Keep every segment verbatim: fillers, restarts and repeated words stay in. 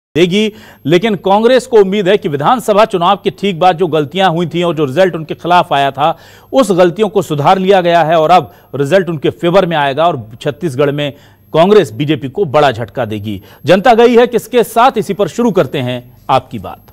देगी। लेकिन कांग्रेस को उम्मीद है कि विधानसभा चुनाव के ठीक बाद जो गलतियां हुई थी और जो रिजल्ट उनके खिलाफ आया था उस गलतियों को सुधार लिया गया है और अब रिजल्ट उनके फेवर में आएगा और छत्तीसगढ़ में कांग्रेस बीजेपी को बड़ा झटका देगी। जनता गई है किसके साथ, इसी पर शुरू करते हैं आपकी बात।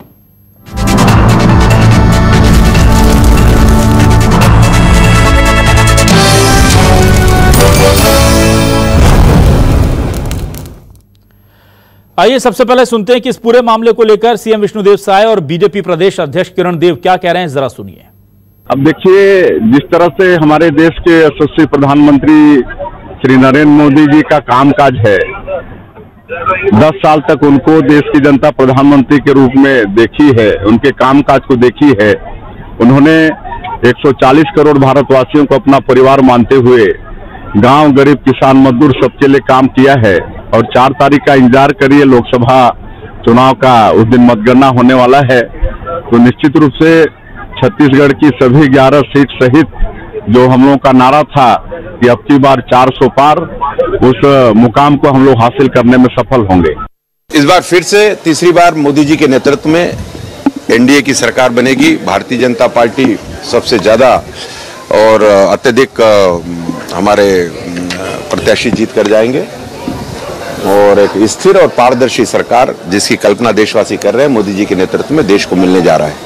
आइए सबसे पहले सुनते हैं कि इस पूरे मामले को लेकर सीएम विष्णुदेव साय और बीजेपी प्रदेश अध्यक्ष किरण देव क्या कह रहे हैं, जरा सुनिए। अब देखिए, जिस तरह से हमारे देश के यशस्वी प्रधानमंत्री श्री नरेंद्र मोदी जी का कामकाज है, दस साल तक उनको देश की जनता प्रधानमंत्री के रूप में देखी है, उनके कामकाज को देखी है। उन्होंने एक सौ चालीस करोड़ भारतवासियों को अपना परिवार मानते हुए गांव, गरीब, किसान, मजदूर सबके लिए काम किया है। और चार तारीख का इंतजार करिए, लोकसभा चुनाव का उस दिन मतगणना होने वाला है। तो निश्चित रूप से छत्तीसगढ़ की सभी ग्यारह सीट सहित जो हम लोगों का नारा था कि अब की बार चार सौ पार, उस मुकाम को हम लोग हासिल करने में सफल होंगे। इस बार फिर से तीसरी बार मोदी जी के नेतृत्व में एनडीए की सरकार बनेगी। भारतीय जनता पार्टी सबसे ज्यादा और अत्यधिक हमारे प्रत्याशी जीत कर जाएंगे और एक स्थिर और पारदर्शी सरकार जिसकी कल्पना देशवासी कर रहे हैं, मोदी जी के नेतृत्व में देश को मिलने जा रहा है।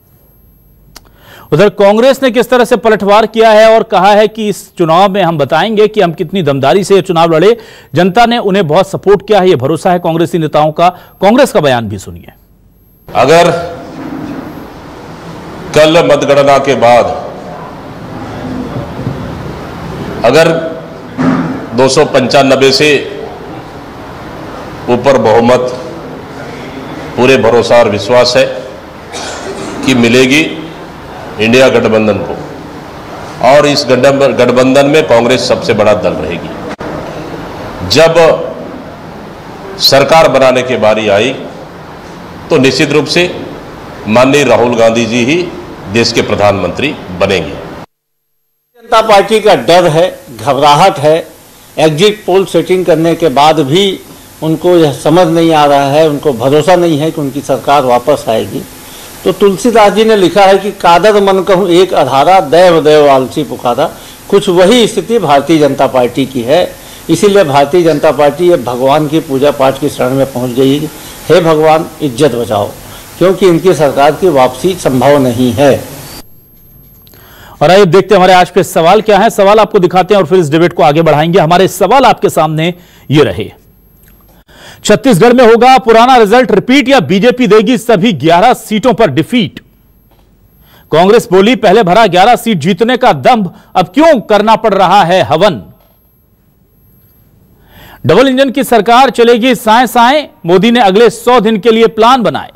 उधर कांग्रेस ने किस तरह से पलटवार किया है और कहा है कि इस चुनाव में हम बताएंगे कि हम कितनी दमदारी से ये चुनाव लड़े, जनता ने उन्हें बहुत सपोर्ट किया है, ये भरोसा है कांग्रेसी नेताओं का। कांग्रेस का बयान भी सुनिए। अगर कल मतगणना के बाद अगर दो सौ पंचानबे से ऊपर बहुमत, पूरे भरोसा और विश्वास है कि मिलेगी इंडिया गठबंधन को, और इस गठबंधन में कांग्रेस सबसे बड़ा दल रहेगी। जब सरकार बनाने की बारी आई तो निश्चित रूप से माननीय राहुल गांधी जी ही देश के प्रधानमंत्री बनेंगे। जनता पार्टी का डर है, घबराहट है। एग्जिट पोल सेटिंग करने के बाद भी उनको यह समझ नहीं आ रहा है, उनको भरोसा नहीं है कि उनकी सरकार वापस आएगी। तो तुलसीदास जी ने लिखा है कि कादर मन कहूँ एक अधारा, दैव देव आलसी पुकारा। कुछ वही स्थिति भारतीय जनता पार्टी की है। इसीलिए भारतीय जनता पार्टी अब भगवान की पूजा पाठ की शरण में पहुंच गई है। हे भगवान, इज्जत बचाओ, क्योंकि इनकी सरकार की वापसी संभव नहीं है। और आइए देखते हैं हमारे आज के सवाल क्या है। सवाल आपको दिखाते हैं और फिर इस डिबेट को आगे बढ़ाएंगे। हमारे सवाल आपके सामने ये रहे। छत्तीसगढ़ में होगा पुराना रिजल्ट रिपीट या बीजेपी देगी सभी ग्यारह सीटों पर डिफीट? कांग्रेस बोली पहले भरा ग्यारह सीट जीतने का दंभ, अब क्यों करना पड़ रहा है हवन? डबल इंजन की सरकार चलेगी साए साए, मोदी ने अगले सौ दिन के लिए प्लान बनाए।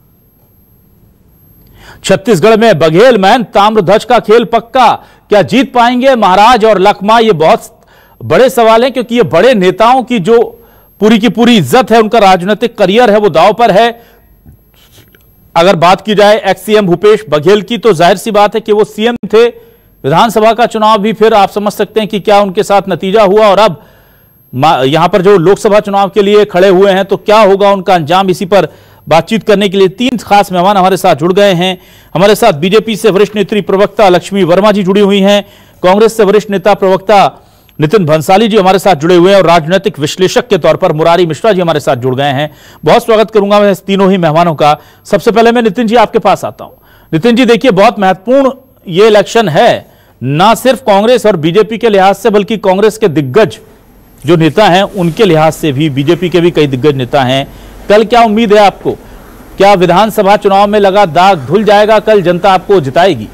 छत्तीसगढ़ में बघेल मैन ताम्रध्वज का खेल पक्का, क्या जीत पाएंगे महाराज और लखमा? ये बहुत बड़े सवाल हैं, क्योंकि ये बड़े नेताओं की जो पूरी की पूरी इज्जत है, उनका राजनीतिक करियर है, वो दांव पर है। अगर बात की जाए एक्स सीएम भूपेश बघेल की, तो जाहिर सी बात है कि वो सीएम थे। विधानसभा का चुनाव भी फिर आप समझ सकते हैं कि क्या उनके साथ नतीजा हुआ, और अब यहां पर जो लोकसभा चुनाव के लिए खड़े हुए हैं तो क्या होगा उनका अंजाम। इसी पर बातचीत करने के लिए तीन खास मेहमान हमारे साथ जुड़ गए हैं। हमारे साथ बीजेपी से वरिष्ठ नेत्री प्रवक्ता लक्ष्मी वर्मा जी जुड़ी हुई हैं, कांग्रेस से वरिष्ठ नेता प्रवक्ता नितिन भंसाली जी हमारे साथ जुड़े हुए हैं, और राजनीतिक विश्लेषक के तौर पर मुरारी मिश्रा जी हमारे साथ जुड़ गए हैं। बहुत स्वागत करूंगा मैं तीनों ही मेहमानों का। सबसे पहले मैं नितिन जी आपके पास आता हूं। नितिन जी, देखिए, बहुत महत्वपूर्ण ये इलेक्शन है, ना सिर्फ कांग्रेस और बीजेपी के लिहाज से, बल्कि कांग्रेस के दिग्गज जो नेता हैं उनके लिहाज से भी, बीजेपी के भी कई दिग्गज नेता हैं। कल क्या उम्मीद है आपको? क्या विधानसभा चुनाव में लगा दाग धुल जाएगा? कल जनता आपको जिताएगी?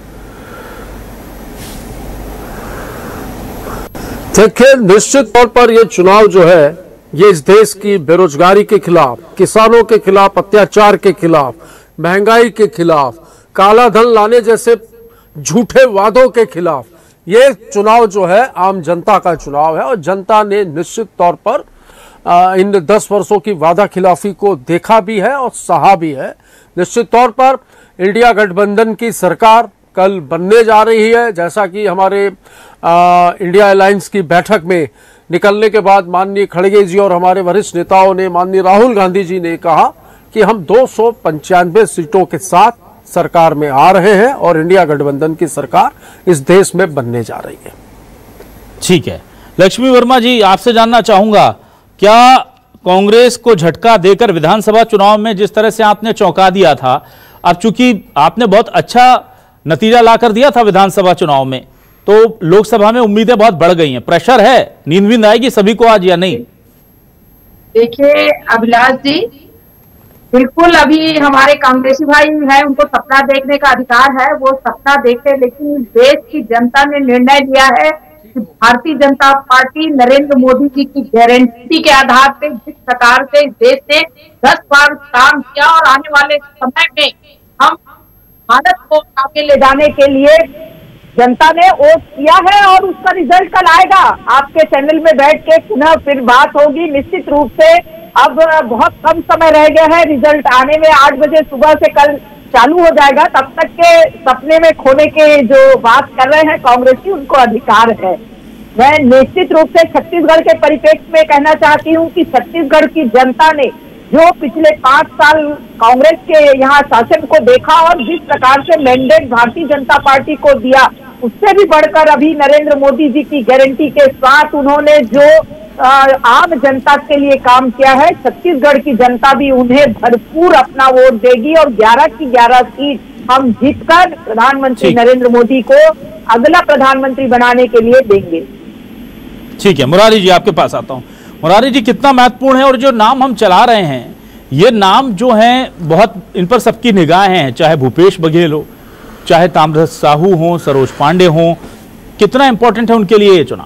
देखिए, निश्चित तौर पर यह चुनाव जो है, ये इस देश की बेरोजगारी के खिलाफ, किसानों के खिलाफ, अत्याचार के खिलाफ, महंगाई के खिलाफ, काला धन लाने जैसे झूठे वादों के खिलाफ ये चुनाव जो है आम जनता का चुनाव है। और जनता ने निश्चित तौर पर आ, इन दस वर्षों की वादा खिलाफी को देखा भी है और सहा भी है। निश्चित तौर पर इंडिया गठबंधन की सरकार कल बनने जा रही है। जैसा कि हमारे आ, इंडिया अलायंस की बैठक में निकलने के बाद माननीय खड़गे जी और हमारे वरिष्ठ नेताओं ने, माननीय राहुल गांधी जी ने कहा कि हम दो सौ पंचानवे सीटों के साथ सरकार में आ रहे हैं और इंडिया गठबंधन की सरकार इस देश में बनने जा रही है। ठीक है, लक्ष्मी वर्मा जी, आपसे जानना चाहूंगा, क्या कांग्रेस को झटका देकर विधानसभा चुनाव में जिस तरह से आपने चौंका दिया था, अब चूंकि आपने बहुत अच्छा नतीजा लाकर दिया था विधानसभा चुनाव में, तो लोकसभा में उम्मीदें बहुत बढ़ गई हैं, प्रेशर है, नींद वींद आएगी सभी को आज या नहीं? देखिए अभिलाष जी, बिल्कुल अभी हमारे कांग्रेसी भाई हैं, उनको सपना देखने का अधिकार है, वो सपना देखे, लेकिन देश की जनता ने निर्णय लिया है कि भारतीय जनता पार्टी नरेंद्र मोदी जी की गारंटी के आधार पे जिस प्रकार से इस देश ने दस बार काम किया और आने वाले समय में हम भारत को आगे ले जाने के लिए जनता ने वोट किया है और उसका रिजल्ट कल आएगा। आपके चैनल में बैठ के पुनः फिर बात होगी निश्चित रूप से। अब बहुत कम समय रह गया है रिजल्ट आने में, आठ बजे सुबह से कल चालू हो जाएगा। तब तक के सपने में खोने के जो बात कर रहे हैं कांग्रेसी, उनको अधिकार है। मैं निश्चित रूप से छत्तीसगढ़ के परिप्रेक्ष्य में कहना चाहती हूँ कि छत्तीसगढ़ की जनता ने जो पिछले पांच साल कांग्रेस के यहाँ शासन को देखा और जिस प्रकार से मैंडेट भारतीय जनता पार्टी को दिया, उससे भी बढ़कर अभी नरेंद्र मोदी जी की गारंटी के साथ उन्होंने जो आ, आम जनता के लिए काम किया है, छत्तीसगढ़ की जनता भी उन्हें भरपूर अपना वोट देगी और ग्यारह की ग्यारह सीट हम जीतकर प्रधानमंत्री नरेंद्र मोदी को अगला प्रधानमंत्री बनाने के लिए देंगे। ठीक है, मुरारी जी आपके पास आता हूं। मुरारी जी, कितना महत्वपूर्ण है और जो नाम हम चला रहे हैं, ये नाम जो हैं बहुत, इन पर सबकी निगाहें हैं, चाहे भूपेश बघेल हो, चाहे ताम्रध्वज साहू हो, सरोज पांडे हो, कितना इंपॉर्टेंट है उनके लिए ये चुनाव?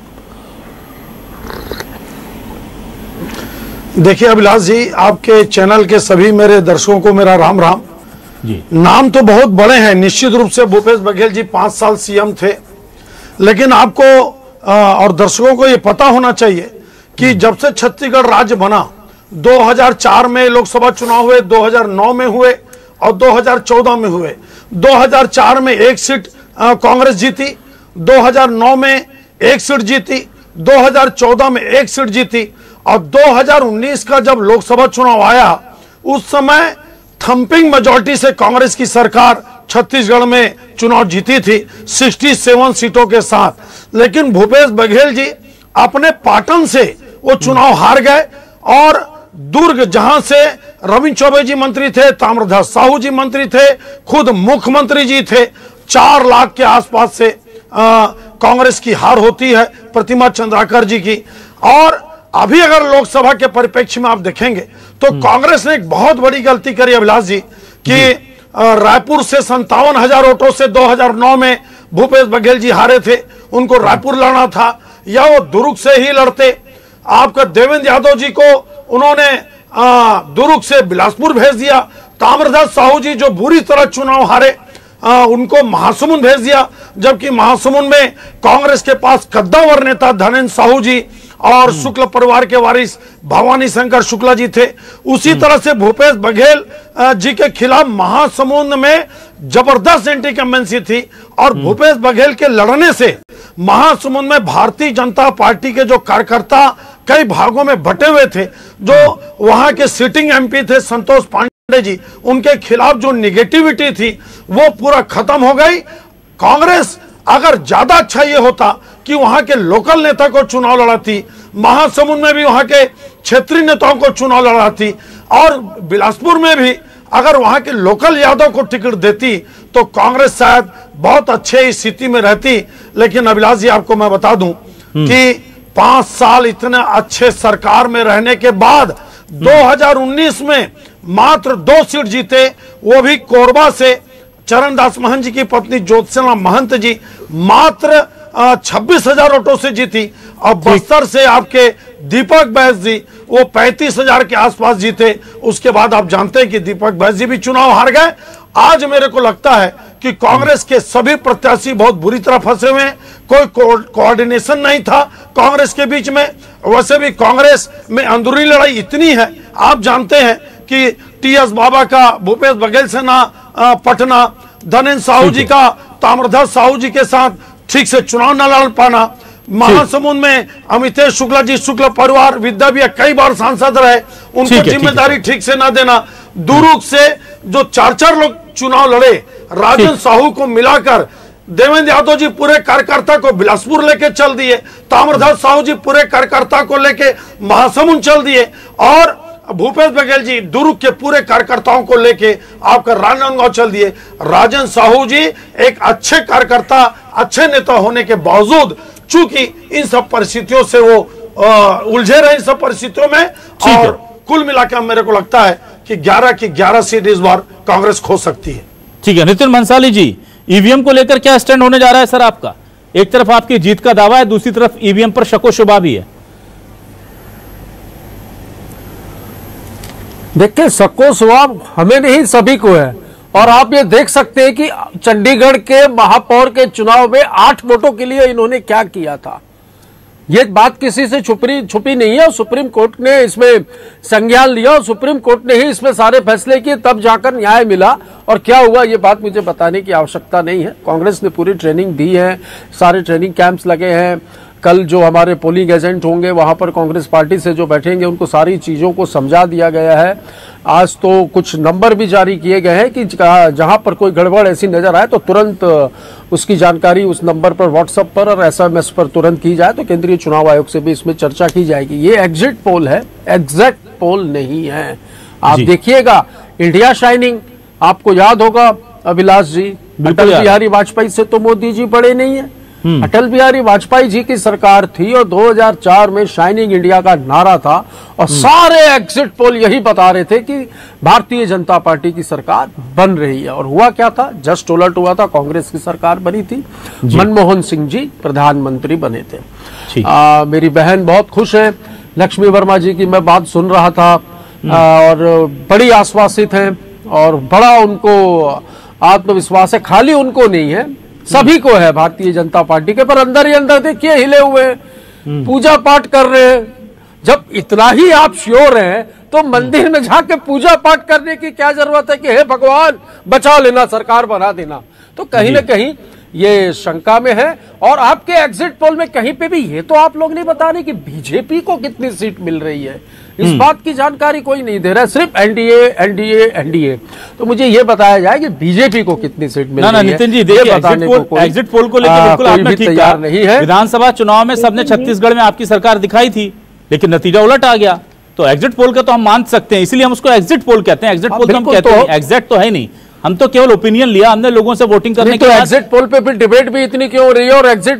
देखिए अभिलाष जी, आपके चैनल के सभी मेरे दर्शकों को मेरा राम राम जी। नाम तो बहुत बड़े हैं, निश्चित रूप से भूपेश बघेल जी पांच साल सीएम थे, लेकिन आपको और दर्शकों को ये पता होना चाहिए कि जब से छत्तीसगढ़ राज्य बना, दो हज़ार चार में लोकसभा चुनाव हुए, दो हज़ार नौ में हुए और दो हज़ार चौदह में हुए। दो हज़ार चार में एक सीट कांग्रेस जीती, दो हज़ार नौ में एक सीट जीती, दो हज़ार चौदह में एक सीट जीती और दो हज़ार उन्नीस का जब लोकसभा चुनाव आया, उस समय थंपिंग मेजॉरिटी से कांग्रेस की सरकार छत्तीसगढ़ में चुनाव जीती थी सड़सठ सीटों के साथ। लेकिन भूपेश बघेल जी अपने पाटन से वो चुनाव हार गए और दुर्ग, जहां से रविंद्र चौबे जी मंत्री थे, ताम्रध्वज साहू जी मंत्री थे, खुद मुख्यमंत्री जी थे, चार लाख के आसपास से कांग्रेस की हार होती है प्रतिमा चंद्राकर जी की। और अभी अगर लोकसभा के परिप्रेक्ष्य में आप देखेंगे तो कांग्रेस ने एक बहुत बड़ी गलती करी अभिलाष जी कि रायपुर से संतावन हजार वोटों से दो हज़ार नौ में भूपेश बघेल जी हारे थे, उनको रायपुर लड़ना था या वो दुर्ग से ही लड़ते। आपका देवेंद्र यादव जी को उन्होंने दुर्ग से बिलासपुर भेज दिया। ताम्रध्वज साहू जी जो बुरी तरह चुनाव हारे, आ, उनको महासमुंद भेज दिया, जबकि महासमुंद में कांग्रेस के पास कद्दावर नेता धनेन्द्र साहू जी और शुक्ल परिवार के वारिस भवानी शंकर शुक्ला जी थे। उसी तरह से भूपेश बघेल जी के खिलाफ महासमुंद में जबरदस्त एंटी इनकम्बेंसी थी और भूपेश बघेल के लड़ने से महासमुंद में भारतीय जनता पार्टी के जो कार्यकर्ता कई भागों में बटे हुए थे, जो वहां के सिटिंग एमपी थे संतोष पांडे जी, उनके खिलाफ जो निगेटिविटी थी वो पूरा खत्म हो गई। कांग्रेस अगर ज्यादा अच्छा ये होता कि वहां के लोकल नेता को चुनाव लड़ाती, महासमुंद में भी वहां के क्षेत्रीय नेताओं को चुनाव लड़ाती और बिलासपुर में भी अगर वहां के लोकल यादव को टिकट देती तो कांग्रेस शायद बहुत अच्छे स्थिति में रहती। लेकिन अभिलाष जी आपको मैं बता दूं कि पांच साल इतने अच्छे सरकार में रहने के बाद दो हज़ार उन्नीस में मात्र दो सीट जीते, वो भी कोरबा से चरणदास महंत जी की पत्नी ज्योत्सना महंत जी मात्र छब्बीस हजार वोटों से जीती और बस्तर से आपके दीपक बैस जी वो पैंतीस हजार के आसपास जीते। उसके बाद आप जानते हैं कि दीपक बैस जी भी चुनाव हार गए। आज मेरे को लगता है कि कांग्रेस के सभी प्रत्याशी बहुत बुरी तरह फंसे हुए हैं, कोई कोऑर्डिनेशन नहीं था कांग्रेस के बीच में। वैसे भी कांग्रेस में अंदरूनी लड़ाई इतनी है, आप जानते हैं कि टी एस बाबा का भूपेश बघेल से ना पटना, धनेन्द्र साहू जी का ताम्रध्वज साहू जी के साथ ठीक से चुनाव न लड़ पाना, महासमुंद में अमितेश शुक्ला जी, शुक्ला परिवार, विद्या भी कई बार सांसद रहे, उनको जिम्मेदारी ठीक से ना देना। दुर्ग से जो चार चार लोग चुनाव लड़े, राजन साहू को मिलाकर देवेंद्र यादव जी पूरे कार्यकर्ता को बिलासपुर लेके चल दिए, ताम्रध्वज साहू जी पूरे कार्यकर्ता को लेके महासमुंद चल दिए, और भूपेश बघेल जी दुर्ग के पूरे कार्यकर्ताओं को लेके आपका राजनांदगांव चल दिए। राजन साहू जी एक अच्छे कार्यकर्ता, अच्छे नेता होने के बावजूद चूंकि इन सब परिस्थितियों से वो उलझे रहे इन सब परिस्थितियों में, और कुल मिलाकर मेरे को लगता है कि ग्यारह की ग्यारह सीट इस बार कांग्रेस खो सकती है। ठीक है, नितिन भंसाली जी, ईवीएम को लेकर क्या स्टैंड होने जा रहा है सर आपका? एक तरफ आपकी जीत का दावा है, दूसरी तरफ ईवीएम पर शको शुबा भी है। देखिए, शको शुबा हमें नहीं सभी को है, और आप ये देख सकते हैं कि चंडीगढ़ के महापौर के चुनाव में आठ वोटों के लिए इन्होंने क्या किया था। ये बात किसी से छुपी छुपी नहीं है, सुप्रीम कोर्ट ने इसमें संज्ञान लिया और सुप्रीम कोर्ट ने ही इसमें सारे फैसले किए, तब जाकर न्याय मिला। और क्या हुआ ये बात मुझे बताने की आवश्यकता नहीं है। कांग्रेस ने पूरी ट्रेनिंग दी है, सारे ट्रेनिंग कैंप्स लगे हैं। कल जो हमारे पोलिंग एजेंट होंगे वहां पर कांग्रेस पार्टी से जो बैठेंगे उनको सारी चीजों को समझा दिया गया है। आज तो कुछ नंबर भी जारी किए गए हैं कि जहां पर कोई गड़बड़ ऐसी नजर आए तो तुरंत उसकी जानकारी उस नंबर पर व्हाट्सएप पर और एसएमएस पर तुरंत की जाए। तो केंद्रीय चुनाव आयोग से भी इसमें चर्चा की जाएगी। ये एग्जिट पोल है, एग्जैक्ट पोल नहीं है। आप देखिएगा, इंडिया शाइनिंग आपको याद होगा अभिलाष जी, अटल बिहारी वाजपेयी से तो मोदी जी बड़े नहीं है। अटल बिहारी वाजपेयी जी की सरकार थी और दो हज़ार चार में शाइनिंग इंडिया का नारा था, और सारे एग्जिट पोल यही बता रहे थे कि भारतीय जनता पार्टी की सरकार बन रही है। और हुआ क्या था? जस्ट उलट हुआ था, कांग्रेस की सरकार बनी थी, मनमोहन सिंह जी प्रधानमंत्री बने थे। आ, मेरी बहन बहुत खुश है, लक्ष्मी वर्मा जी की मैं बात सुन रहा था, आ, और बड़ी आश्वासित हैं और बड़ा उनको आत्मविश्वास है। खाली उनको नहीं है, सभी को है भारतीय जनता पार्टी के, पर अंदर ही अंदर देखिए हिले हुए हैं, पूजा पाठ कर रहे हैं। जब इतना ही आप श्योर हैं तो मंदिर में जाके पूजा पाठ करने की क्या जरूरत है कि हे भगवान बचा लेना, सरकार बना देना। तो कहीं ना कहीं ये शंका में है। और आपके एग्जिट पोल में कहीं पे भी ये तो आप लोग नहीं बता रहे कि बीजेपी को कितनी सीट मिल रही है, इस बात की जानकारी कोई नहीं दे रहा है, सिर्फ एनडीए एनडीए एनडीए। तो मुझे ये बताया जाए कि बीजेपी को कितनी सीट मिल रही है। नितिन जी देखिए, एग्जिट पोल को लेकर बिल्कुल आपने ठीक कहा नहीं है। विधानसभा चुनाव में सबने छत्तीसगढ़ में आपकी सरकार दिखाई थी, लेकिन नतीजा उलट आ गया। तो एग्जिट पोल का तो हम मान सकते हैं, इसलिए हम उसको एग्जिट पोल कहते हैं। एग्जिट पोल तो हम कहते हैं, एग्जैक्ट तो है नहीं, हम तो केवल ओपिनियन लिया हमने लोगों से वोटिंग करने के बाद। एग्जिट पोल पे फिर डिबेट भी इतनी क्यों हो रही है? और एग्जिट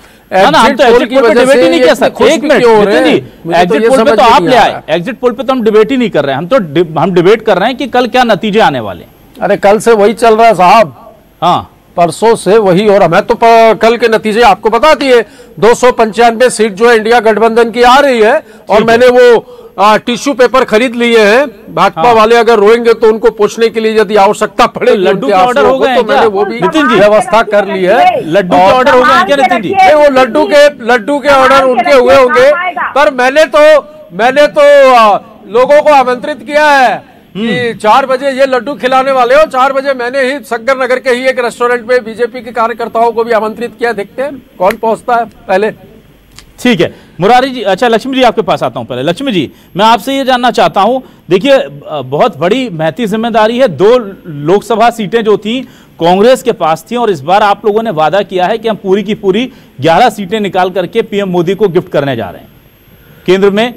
हम तो एग्जिट पोल पे डिबेट ही नहीं कर सकते। एक minute Nitin ji, exit poll पे तो आप ले आए, एग्जिट पोल पे तो हम डिबेट ही नहीं कर रहे हैं। हम तो हम डिबेट कर रहे हैं कि कल क्या नतीजे आने वाले। अरे कल से वही चल रहा है साहब, हाँ परसों से वही। और हमें तो कल के नतीजे आपको बता दिए, दो सौ पंचानवे सीट जो है इंडिया गठबंधन की आ रही है। और मैंने वो टिश्यू पेपर खरीद लिए हैं, भाजपा हाँ। वाले अगर रोएंगे तो उनको पूछने के लिए यदि आवश्यकता पड़े, लड्डू के ऑर्डर हो गए, तो मैंने वो भी व्यवस्था कर ली है। लड्डू के ऑर्डर हो गए क्या नितिन जी? वो लड्डू के लड्डू के ऑर्डर उनके हुए होंगे, पर मैंने तो मैंने तो लोगों को आमंत्रित किया है कि चार बजे ये लड्डू खिलाने वाले हो। चार बजे मैंने ही शंकर नगर के ही एक रेस्टोरेंट में बीजेपी के कार्यकर्ताओं को भी आमंत्रित किया। देखते हैं कौन पहुंचता है पहले। ठीक है मुरारी जी, अच्छा लक्ष्मी जी आपके पास आता हूं। पहले लक्ष्मी जी, मैं आपसे ये जानना चाहता हूं, देखिए बहुत बड़ी महती जिम्मेदारी है। दो लोकसभा सीटें जो थी कांग्रेस के पास थी, और इस बार आप लोगों ने वादा किया है कि हम पूरी की पूरी ग्यारह सीटें निकाल करके पीएम मोदी को गिफ्ट करने जा रहे हैं, केंद्र में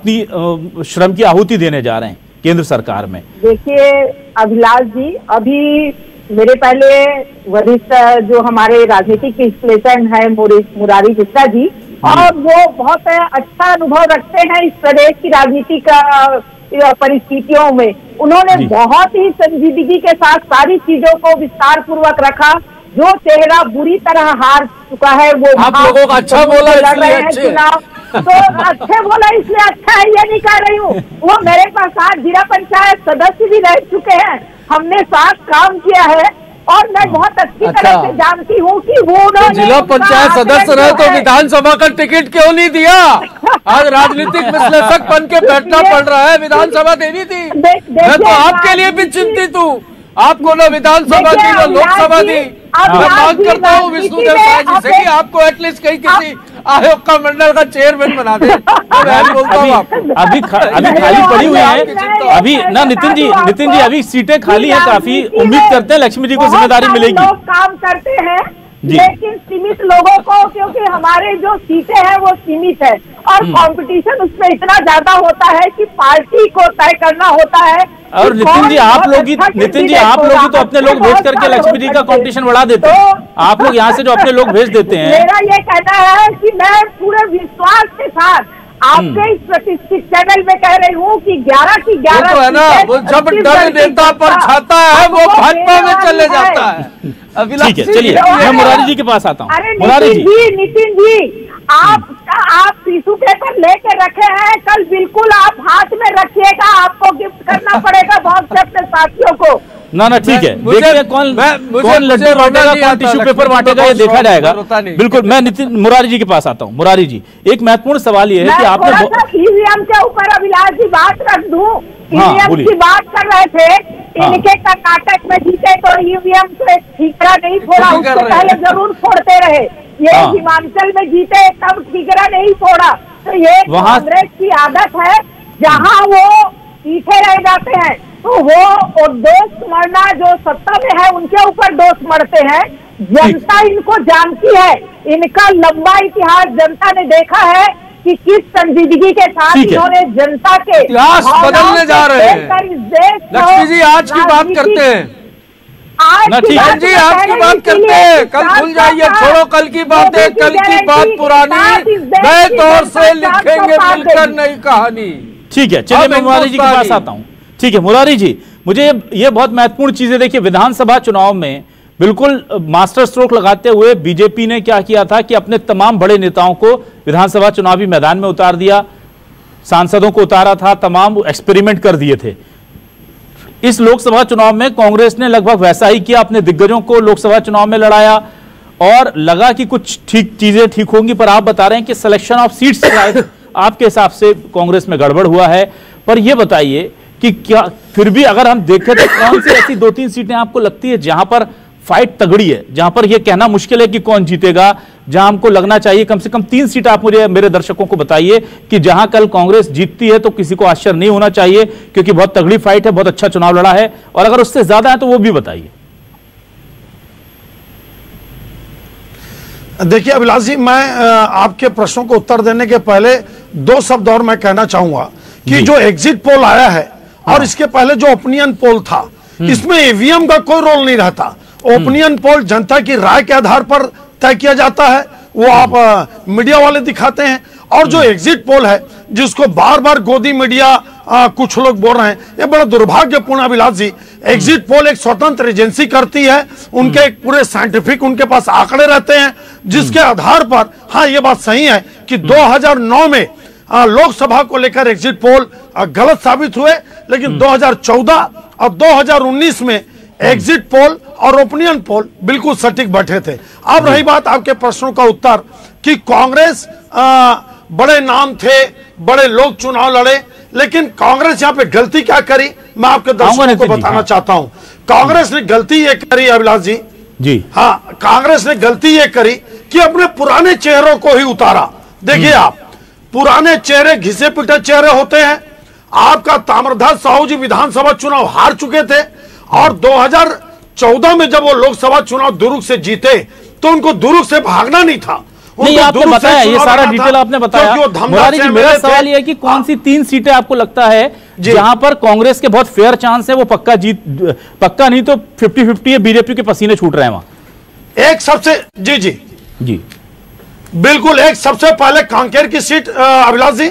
अपनी श्रम की आहुति देने जा रहे हैं केंद्र सरकार में। देखिए अभिलाष जी, अभी मेरे पहले वरिष्ठ जो हमारे राजनीतिक विश्लेषण है मुरारी गुप्ता जी, और वो बहुत अच्छा अनुभव रखते हैं इस प्रदेश की राजनीति का परिस्थितियों में। उन्होंने बहुत ही संजीदगी के साथ सारी चीजों को विस्तार पूर्वक रखा। जो चेहरा बुरी तरह हार चुका है वो आप लोगों का अच्छा बोला इसलिए चुनाव तो अच्छे बोला इसलिए अच्छा है, ये नहीं कह रही हूँ। वो मेरे पास सात जिला पंचायत सदस्य भी रह चुके हैं, हमने साथ काम किया है, और मैं बहुत अच्छी अच्छा। तरह से जानती हूँ कि वो तो जिला पंचायत सदस्य रहे तो विधानसभा का टिकट क्यों नहीं दिया? आज राजनीतिक विश्लेषक बन के बैठना पड़ रहा है, विधानसभा देनी थी। मैं तो आपके लिए भी चिंतित हूँ, आपको ना विधानसभा दी ना लोकसभा दी। मैं मांग करता हूँ विष्णुदेव साय जी से कि आपको एटलीस्ट कहीं किसी आयोग का मंडल का चेयरमैन बना दे। मैं बोलता हूं आपको अभी खा, अभी खाली पड़ी हुई है अभी ना नितिन जी नितिन जी अभी सीटें खाली हैं काफी। उम्मीद करते हैं लक्ष्मी जी को जिम्मेदारी मिलेगी। लोग काम करते हैं लेकिन सीमित लोगों को, क्योंकि हमारे जो सीटें हैं वो सीमित है और कंपटीशन उसमें इतना ज्यादा होता है कि पार्टी को तय करना होता है। और नितिन जी आप लोग ही नितिन जी आप लोग ही तो अपने लोग भेज करके लक्ष्मी जी का कंपटीशन बढ़ा देते हैं। आप लोग यहाँ से जो अपने लोग भेज देते हैं। मेरा ये कहना है कि मैं पूरे विश्वास के साथ आपके इस प्रतिष्ठित चैनल में कह रही हूँ कि ग्यारह की ग्यारह तो है ना, वो जब डर नेता पर छाता है वो भाजपा में चले जाता है। ठीक है, चलिए मैं मुरारी जी के पास आता हूँ। अरे मुरारी नितिन जी नितिन जी आप आप टिश्यू पेपर लेके रखे हैं, कल बिल्कुल आप हाथ में रखिएगा, आपको गिफ्ट करना पड़ेगा बहुत से अपने साथियों को। ना ना ठीक है, देखिए कौन कौन लड्डू बांटेगा कौन टिश्यू पेपर बांटेगा ये देखा जाएगा। बिल्कुल, मैं नितिन मुरारी जी के पास आता हूँ। मुरारी जी, एक महत्वपूर्ण सवाल ये है कि आपने ईवीएम के ऊपर अभिलाष जी बात रख दूं। ईवीएम की बात कर रहे थे, इनके कर्नाटक में जीते तो ईवीएम से ठीकरा नहीं फोड़ा, उससे पहले जरूर फोड़ते रहे। ये हिमाचल में जीते तब ठीकरा नहीं फोड़ा। तो ये कांग्रेस की आदत है, जहाँ वो पीछे रह जाते हैं तो वो दोस्त मरना, जो सत्ता में है उनके ऊपर दोस्त मरते हैं। जनता इनको जानती है, इनका लंबा इतिहास जनता ने देखा है कि किस संजीदगी के साथ इन्होंने जनता के इतिहास बदलने जा रहे हैं। लक्ष्मी जी आज की बात करते हैं, आज की बात जी आज की बात करते हैं। कल भूल जाइए, छोड़ो कल की बातें, कल की बात पुरानी, नए तौर से लिखेंगे मिलकर नई कहानी। ठीक है, चलिए मैं मुरारी जी के पास आता हूँ। ठीक है मुरारी जी, मुझे ये बहुत महत्वपूर्ण चीजें देखिए, विधानसभा चुनाव में बिल्कुल मास्टर स्ट्रोक लगाते हुए बीजेपी ने क्या किया था कि अपने तमाम बड़े नेताओं को विधानसभा चुनावी मैदान में उतार दिया, सांसदों को उतारा था, तमाम एक्सपेरिमेंट कर दिए थे। इस लोकसभा चुनाव में कांग्रेस ने लगभग वैसा ही किया, अपने दिग्गजों को लोकसभा चुनाव में लड़ाया और लगा कि कुछ ठीक चीजें ठीक होंगी, पर आप बता रहे हैं कि सिलेक्शन ऑफ सीट्स शायद आपके हिसाब से कांग्रेस में गड़बड़ हुआ है। पर यह बताइए कि क्या फिर भी अगर हम देखें तो कौन सी ऐसी दो तीन सीटें आपको लगती है जहां पर फाइट तगड़ी है, जहां पर यह कहना मुश्किल है कि कौन जीतेगा, जहां हमको लगना चाहिए कम से कम तीन सीट आप मुझे मेरे दर्शकों को बताइए कि जहां कल कांग्रेस जीतती है तो किसी को आश्चर्य नहीं होना चाहिए, क्योंकि बहुत तगड़ी फाइट है, बहुत अच्छा चुनाव लड़ा है, और अगर उससे ज्यादा है तो वो भी बताइए। देखिए अभिलाष जी, मैं आपके प्रश्नों को उत्तर देने के पहले दो शब्द और मैं कहना चाहूंगा कि जो एग्जिट पोल आया है और इसके पहले जो ओपिनियन पोल था, इसमें ईवीएम का कोई रोल नहीं रहता। ओपिनियन पोल जनता की राय के आधार पर तय किया जाता है, वो आप आ, मीडिया वाले दिखाते हैं। और जो एग्जिट पोल है जिसको बार बार गोदी मीडिया आ, कुछ लोग बोल रहे हैं, ये बड़ा दुर्भाग्यपूर्ण अभिलाष जी। एग्जिट पोल एक स्वतंत्र एजेंसी करती है, उनके एक पूरे साइंटिफिक उनके पास आंकड़े रहते हैं, जिसके आधार पर हाँ ये बात सही है कि दो हज़ार नौ में लोकसभा को लेकर एग्जिट पोल गलत साबित हुए, लेकिन दो हज़ार चौदह और दो हज़ार उन्नीस में एग्जिट पोल और ओपिनियन पोल बिल्कुल सटीक बैठे थे। अब रही बात आपके प्रश्नों का उत्तर कि कांग्रेस आ, बड़े नाम थे, बड़े लोग चुनाव लड़े, लेकिन कांग्रेस यहाँ पे गलती क्या करी मैं आपके दर्शकों को बताना चाहता हूँ। कांग्रेस ने गलती ये करी अभिलाष जी जी हाँ कांग्रेस ने गलती ये करी कि अपने पुराने चेहरों को ही उतारा। देखिए आप, पुराने चेहरे घिसे पिटे चेहरे होते हैं। आपका ताम्रध्वज साहू जी विधानसभा चुनाव हार चुके थे और दो हज़ार चौदह में जब वो लोकसभा चुनाव दुर्ग से जीते तो उनको दुर्ग से भागना नहीं था। नहीं, आपने बताया, ये सारा डिटेल आपने बताया। मुरारी जी, मेरा सवाल ये है कि कौन सी तीन सीटें आपको लगता है जहां पर कांग्रेस के बहुत फेयर चांस है, वो पक्का जीत, पक्का नहीं तो फिफ्टी फिफ्टी है, बीजेपी के पसीने छूट रहे हैं वहां? एक सबसे जी जी जी बिल्कुल, एक सबसे पहले कांकेर की सीट अभिलाष जी,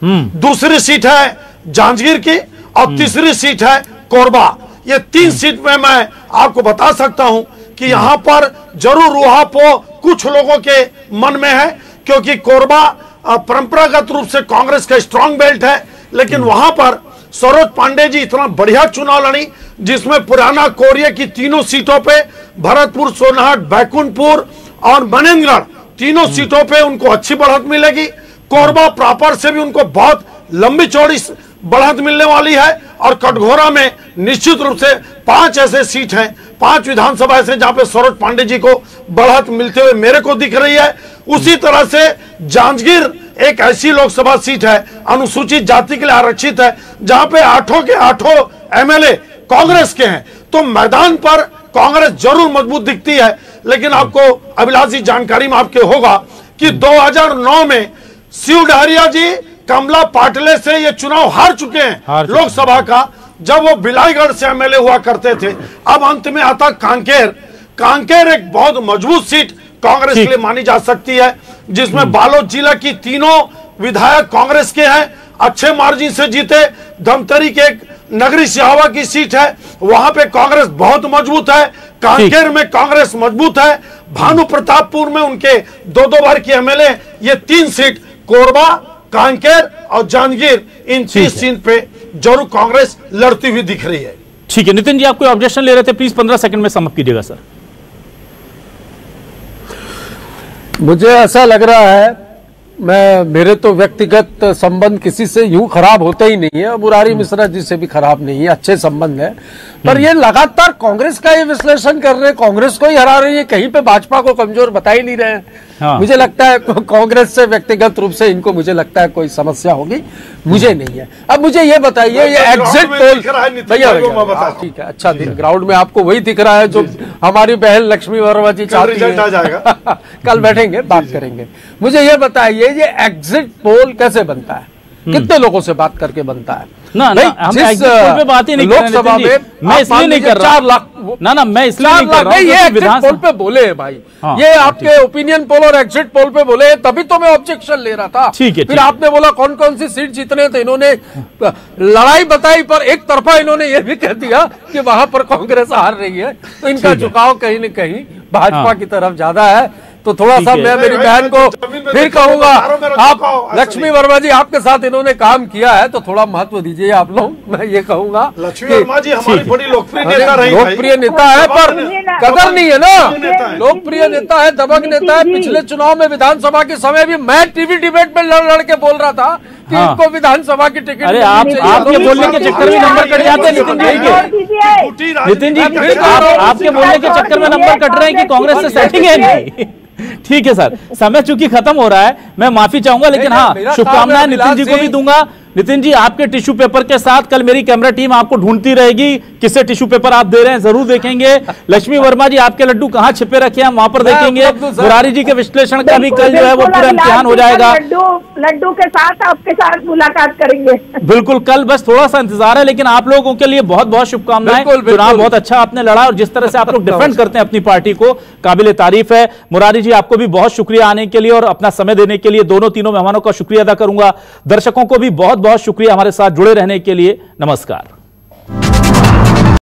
दूसरी सीट है जांजगीर की और तीसरी सीट है कोरबा। ये तीन सीट में मैं आपको बता सकता हूं कि यहां पर जरूर ऊहापोह कुछ लोगों के मन में है, क्योंकि कोरबा परंपरागत रूप से कांग्रेस का स्ट्रांग बेल्ट है, लेकिन वहां पर सरोज पांडे जी इतना बढ़िया चुनाव लड़ी, जिसमें पुराना कोरिया की तीनों सीटों पे, भरतपुर, सोनहट, बैकुंठपुर और मनेंद्रगढ़ तीनों सीटों पे उनको अच्छी बढ़त मिलेगी। कोरबा प्रॉपर से भी उनको बहुत लंबी चौड़ी बढ़त मिलने वाली है और कटघोरा में निश्चित रूप से पांच ऐसे सीट हैं, पांच विधानसभा ऐसे जहां पे सरोज पांडे जी को बढ़त मिलते हुए मेरे को दिख रही है। उसी तरह से जांजगीर एक ऐसी लोकसभा सीट है अनुसूचित जाति के लिए आरक्षित है, जहां पे आठों के आठों एमएलए कांग्रेस के हैं। तो मैदान पर कांग्रेस जरूर मजबूत दिखती है, लेकिन आपको अभिलाष जी जानकारी में आपके होगा कि दो हज़ार नौ में शिव डहरिया जी कमला पाटले से ये चुनाव हार चुके हैं लोकसभा का, जब वो बिलाईगढ़ से एमएलए हुआ करते थे। अब अंत में आता कांकेर। कांकेर एक बहुत मजबूत सीट कांग्रेस के लिए मानी जा सकती है, जिसमें बालोद जिला की तीनों विधायक कांग्रेस के हैं, अच्छे मार्जिन से जीते। धमतरी के एक नगरी सिहावा की सीट है, वहां पे कांग्रेस बहुत मजबूत है। कांकेर में कांग्रेस मजबूत है। भानु प्रतापपुर में उनके दो दो बार की एमएलए। ये तीन सीट कोरबा, कांकेर और जांजगीर, इन तीस सीट पे जरूर कांग्रेस लड़ती हुई दिख रही है। ठीक है, नितिन जी आप कोई ऑब्जेक्शन ले रहे थे, प्लीज पंद्रह सेकंड में समाप्त कीजिएगा सर। मुझे ऐसा लग रहा है, मैं मेरे तो व्यक्तिगत संबंध किसी से यूं खराब होते ही नहीं है, मुरारी मिश्रा जी से भी खराब नहीं है, अच्छे संबंध है, पर ये लगातार कांग्रेस का ये विश्लेषण कर रहे हैं, कांग्रेस को ही हरा रही है, कहीं पे भाजपा को कमजोर बता ही नहीं रहे हैं। हाँ। मुझे लगता है कांग्रेस से व्यक्तिगत रूप से इनको मुझे लगता है कोई समस्या होगी, मुझे नहीं है। अब मुझे ये बताइए, ये एग्जिट पोल भैया ठीक है, अच्छा ग्राउंड में आपको वही दिख रहा है जो हमारी बहन लक्ष्मी वर्मा जी चाहती है। कल बैठेंगे बात करेंगे। मुझे ये बताइए, ये एग्जिट पोल कैसे बनता है, कितने लोगों से बात करके बनता है? ना ना हम एग्जिट पोल पे बात ही नहीं कर रहे लोकसभा में, मैं इसलिए नहीं कर रहा। चार लाख ना ना मैं इसलिए नहीं कर रहा हूं, ये एग्जिट पोल पे बोले हैं भाई, हाँ, ये आपके ओपिनियन पोल और एग्जिट पोल पे बोले हैं, तभी तो मैं ऑब्जेक्शन ले रहा था। ठीक है, फिर आपने बोला कौन कौन सी सीट जीतने, तो इन्होंने लड़ाई बताई, पर एक तरफा इन्होंने ये भी कह दिया कि वहां पर कांग्रेस हार रही है, तो इनका झुकाव कहीं न कहीं भाजपा की तरफ ज्यादा है। तो थोड़ा सा मैं मेरी बहन को फिर कहूंगा, आप लक्ष्मी वर्मा जी आपके साथ इन्होंने काम किया है तो थोड़ा महत्व दीजिए आप लोग, मैं ये कहूंगा। लक्ष्मी वर्मा जी हमारी बड़ी लोकप्रिय नेता रही, लोकप्रिय नेता है पर कदर नहीं है ना, लोकप्रिय नेता है, दबंग नेता है। पिछले चुनाव में विधानसभा के समय भी मैं टीवी डिबेट में लड़ लड़ के बोल रहा था कि इनको विधानसभा की टिकट। अरे आप आपके बोलने के चक्कर में नंबर कट जाते हैं नितिन जी, नितिन जी आपके बोलने के चक्कर में नंबर कट रहे हैं कि कांग्रेस से सेटिंग है नहीं। ठीक है सर, समय चूंकि खत्म हो रहा है, मैं माफी चाहूंगा, लेकिन हाँ शुभकामनाएं नितिन जी को भी दूंगा। नितिन जी आपके टिश्यू पेपर के साथ कल मेरी कैमरा टीम आपको ढूंढती रहेगी, किससे टिश्यू पेपर आप दे रहे हैं जरूर देखेंगे। लक्ष्मी वर्मा जी आपके लड्डू कहाँ छिपे रखे हैं हम वहां पर देखेंगे। मुरारी जी के विश्लेषण का भी कल जो है वो पूरा इम्तिहान हो जाएगा। लड्डू के साथ आपके साथ मुलाकात करेंगे बिल्कुल, कल बस थोड़ा सा इंतजार है, लेकिन आप लोगों के लिए बहुत बहुत शुभकामनाएं। चुनाव बहुत अच्छा आपने लड़ा और जिस तरह से आप लोग डिफेंड करते हैं अपनी पार्टी को, काबिले तारीफ है। मुरारी जी आपको भी बहुत शुक्रिया आने के लिए और अपना समय देने के लिए। दोनों तीनों मेहमानों का शुक्रिया अदा करूंगा। दर्शकों को भी बहुत बहुत शुक्रिया हमारे साथ जुड़े रहने के लिए। नमस्कार।